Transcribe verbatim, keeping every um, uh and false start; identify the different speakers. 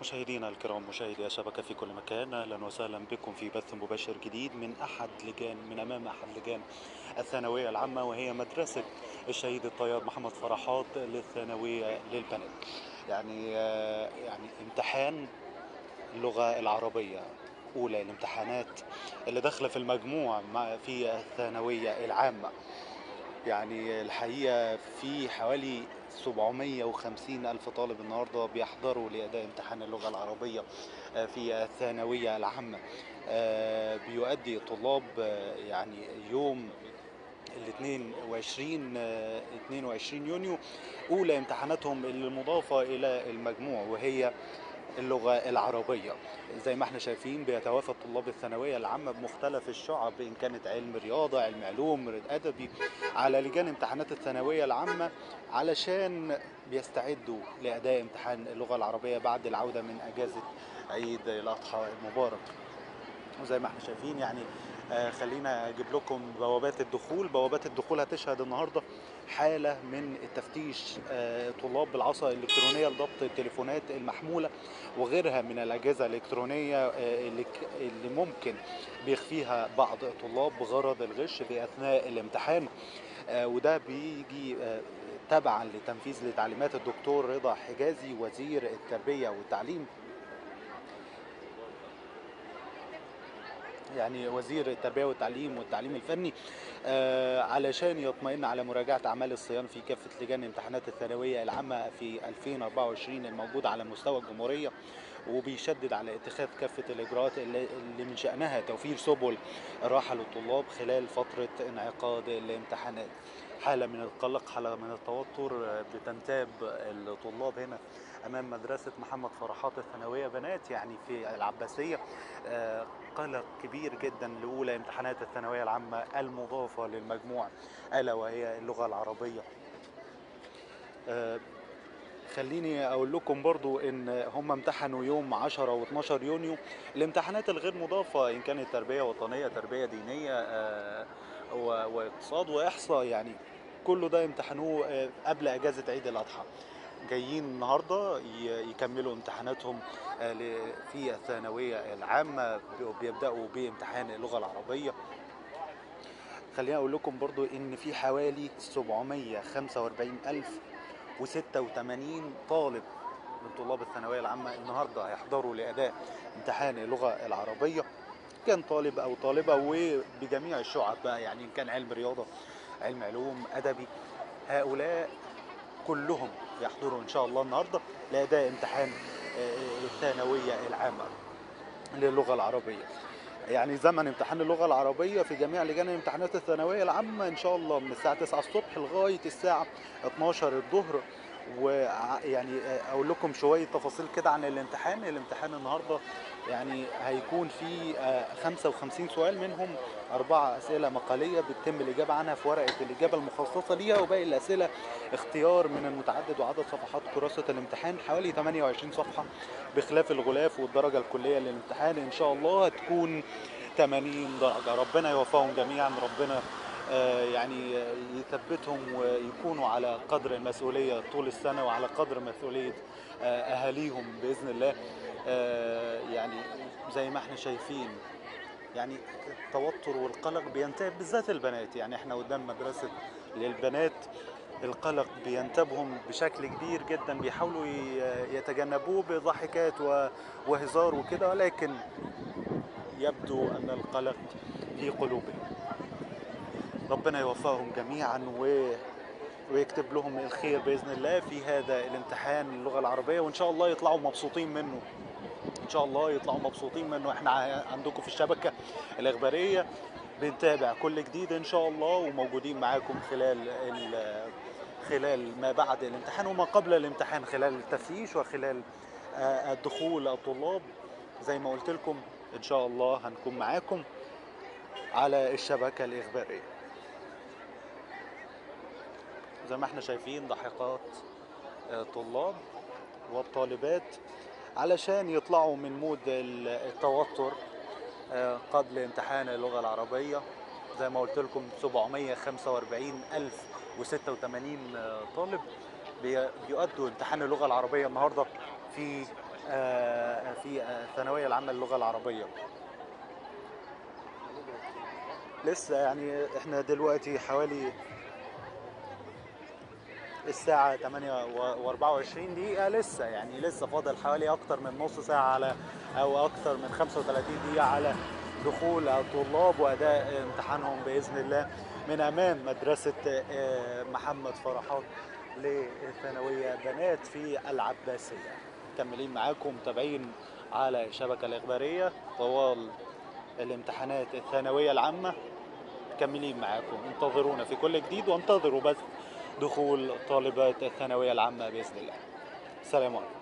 Speaker 1: مشاهدينا الكرام، مشاهدي الشبكة في كل مكان، أهلا وسهلا بكم في بث مباشر جديد من أحد لجان من أمام أحد لجان الثانوية العامة، وهي مدرسة الشهيد الطيار محمد فرحات للثانوية للبنات. يعني آه، يعني امتحان اللغة العربية، أولى الامتحانات اللي داخلة في المجموع مع- في الثانوية العامة. يعني الحقيقة في حوالي سبعمية وخمسين ألف طالب النهاردة بيحضروا لأداء امتحان اللغة العربية آه، في الثانوية العامة. آه، بيؤدي الطلاب آه، يعني يوم ال اثنين وعشرين آه، اثنين وعشرين يونيو أولى امتحاناتهم اللي مضافة إلى المجموع، وهي اللغة العربية. زي ما احنا شايفين بيتوافد طلاب الثانوية العامة بمختلف الشعب، إن كانت علم رياضة، علم علوم، أدبي، على لجان امتحانات الثانوية العامة علشان بيستعدوا لأداء امتحان اللغة العربية بعد العودة من أجازة عيد الأضحى المبارك. وزي ما احنا شايفين يعني آه خلينا اجيب لكم بوابات الدخول. بوابات الدخول هتشهد النهارده حاله من التفتيش، آه طلاب بالعصا الالكترونيه لضبط التليفونات المحموله وغيرها من الاجهزه الالكترونيه آه اللي, اللي ممكن بيخفيها بعض الطلاب بغرض الغش في اثناء الامتحان. آه وده بيجي آه تبعا لتنفيذ لتعليمات الدكتور رضا حجازي وزير التربيه والتعليم، يعني وزير التربية والتعليم والتعليم الفني، آه علشان يطمئن على مراجعة أعمال الصيانة في كافة لجان امتحانات الثانوية العامة في ألفين وأربعة وعشرين الموجودة على مستوى الجمهورية. وبيشدد على اتخاذ كافة الإجراءات اللي اللي من شأنها توفير سبل الراحة للطلاب خلال فترة انعقاد الامتحانات. حالة من القلق، حالة من التوتر آه، بتنتاب الطلاب هنا أمام مدرسة محمد فرحات الثانوية بنات، يعني في العباسية. آه، قلق كبير جدا لأولى امتحانات الثانوية العامة المضافة للمجموع، ألا وهي اللغة العربية. آه، خليني اقول لكم برضو ان هم امتحنوا يوم عشرة و اتناشر يونيو الامتحانات الغير مضافة، ان كانت تربية وطنية، تربية دينية، آه، و- واقتصاد واحصاء، يعني كله ده امتحنوه آه، قبل اجازة عيد الاضحى. جايين النهارده ي- يكملوا امتحاناتهم آه، ل- في الثانوية العامة، بيبدأوا بامتحان اللغة العربية. خليني اقول لكم برضو ان في حوالي سبعمية وخمسة وأربعين ألف وستة وثمانين طالب من طلاب الثانوية العامة النهاردة هيحضروا لأداء امتحان اللغة العربية، كان طالب أو طالبة وبجميع الشعب بقى، يعني إن كان علم رياضة، علم علوم، أدبي. هؤلاء كلهم يحضروا إن شاء الله النهاردة لأداء امتحان آه، الثانوية العامة للغة العربية. يعني زمن امتحان اللغة العربية في جميع لجان الامتحانات الثانوية العامة إن شاء الله من الساعة تسعة الصبح لغاية الساعة اتناشر الظهر. ويعني أقول لكم شوية تفاصيل كده عن الامتحان. الامتحان النهاردة يعني هيكون في خمسة وخمسين سؤال، منهم أربعة أسئلة مقالية بيتم الإجابة عنها في ورقة الإجابة المخصصة ليها، وباقي الأسئلة اختيار من المتعدد. وعدد صفحات كراسة الامتحان حوالي ثمانية وعشرين صفحة، بخلاف الغلاف. والدرجة الكلية للامتحان إن شاء الله هتكون ثمانين درجة. ربنا يوفقهم جميعا، ربنا آه، يعني آه، يثبتهم ويكونوا على قدر المسؤولية طول السنة وعلى قدر مسؤولية آه، أهاليهم بإذن الله. آه، يعني زي ما احنا شايفين يعني التوتر والقلق بينتاب بالذات البنات، يعني احنا قدام مدرسة للبنات. القلق بينتابهم بشكل كبير جدا، بيحاولوا ي- يتجنبوه بضحكات و- وهزار وكده، ولكن يبدو أن القلق في قلوبهم. ربنا يوفقهم جميعا و... ويكتب لهم الخير بإذن الله في هذا الامتحان اللغة العربية، وإن شاء الله يطلعوا مبسوطين منه. إن شاء الله يطلعوا مبسوطين منه. إحنا عندكم في الشبكة الإخبارية بنتابع كل جديد إن شاء الله، وموجودين معاكم خلال ال... خلال ما بعد الامتحان وما قبل الامتحان، خلال التفتيش وخلال آه، الدخول الطلاب. زي ما قلت لكم إن شاء الله هنكون معاكم على الشبكة الإخبارية. زي ما احنا شايفين ضحكات آه، طلاب والطالبات علشان يطلعوا من مود التوتر آه، قبل امتحان اللغة العربية. زي ما قلت لكم سبعمية وخمسة وأربعين ألف وستة وثمانين آه، طالب بي- بيؤدوا امتحان اللغة العربية النهاردة في آه، في آه، الثانوية العامة للغة العربية. لسه يعني احنا دلوقتي حوالي الساعة تمانية واربعة وعشرين دقيقة، لسه يعني لسه فاضل حوالي أكتر من نص ساعة على أو أكتر من خمسة وثلاثين دقيقة على دخول الطلاب وأداء امتحانهم بإذن الله من أمام مدرسة آه، محمد فرحات للثانوية بنات في العباسية. مكملين معاكم متابعين على الشبكة الإخبارية طوال الامتحانات الثانوية العامة. مكملين معاكم، انتظرونا في كل جديد وانتظروا بس دخول طالبات الثانوية العامة بإذن الله. السلام عليكم.